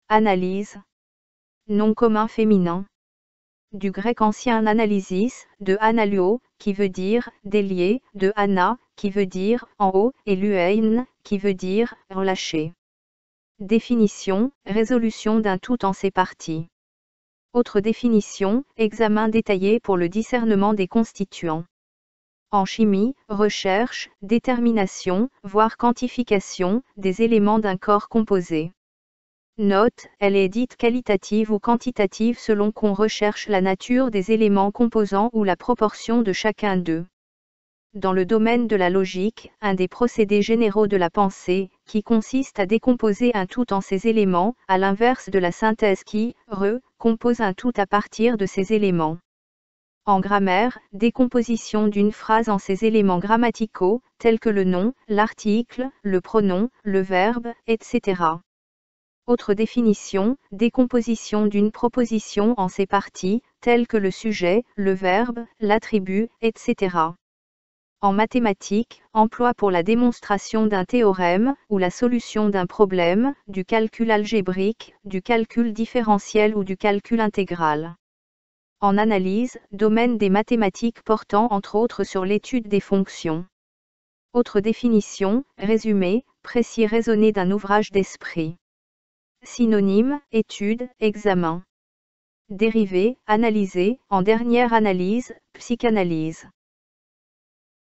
Analyse. Nom commun féminin. Du grec ancien analysis, de analuo, qui veut dire délier, de ana, qui veut dire en haut, et luein, qui veut dire relâcher. Définition, résolution d'un tout en ses parties. Autre définition, examen détaillé pour le discernement des constituants. En chimie, recherche, détermination, voire quantification, des éléments d'un corps composé. Note, elle est dite qualitative ou quantitative selon qu'on recherche la nature des éléments composants ou la proportion de chacun d'eux. Dans le domaine de la logique, un des procédés généraux de la pensée, qui consiste à décomposer un tout en ses éléments, à l'inverse de la synthèse qui, compose un tout à partir de ses éléments. En grammaire, décomposition d'une phrase en ses éléments grammaticaux, tels que le nom, l'article, le pronom, le verbe, etc. Autre définition, décomposition d'une proposition en ses parties, telles que le sujet, le verbe, l'attribut, etc. En mathématiques, emploi pour la démonstration d'un théorème, ou la solution d'un problème, du calcul algébrique, du calcul différentiel ou du calcul intégral. En analyse, domaine des mathématiques portant entre autres sur l'étude des fonctions. Autre définition, résumé, précis raisonné d'un ouvrage d'esprit. Synonyme, étude, examen. Dérivé, analyser, en dernière analyse, psychanalyse.